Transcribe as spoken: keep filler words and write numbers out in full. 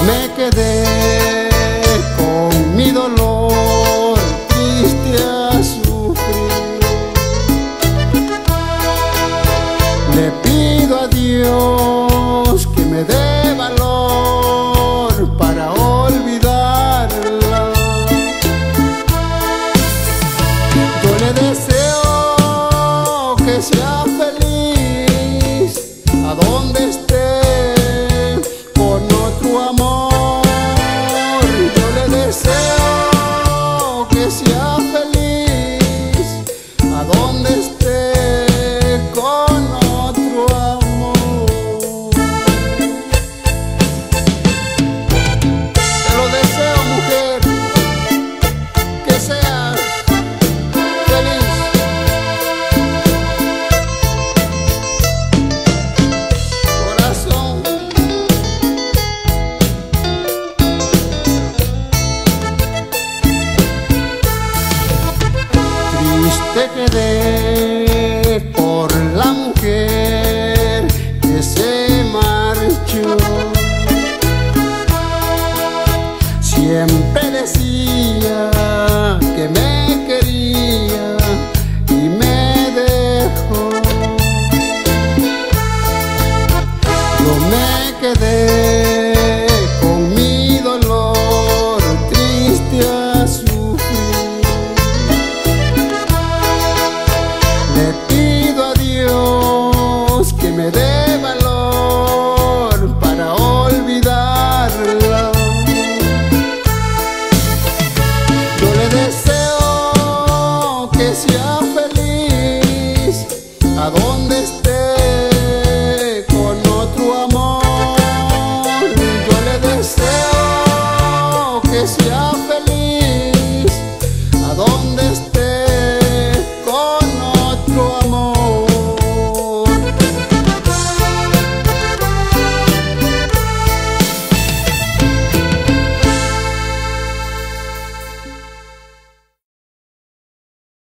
me quedé con mi dolor triste a sufrir. Le pido a Dios que me dé valor para olvidarla. Yo le deseo que sea feliz a donde esté, con otro amor. Yo le deseo que sea feliz a donde esté, con otro amor. Te lo deseo, mujer, que seas feliz. Corazón, triste quedé por la mujer que se marchó. Siempre decía que me quería y me dejó. Yo me quedé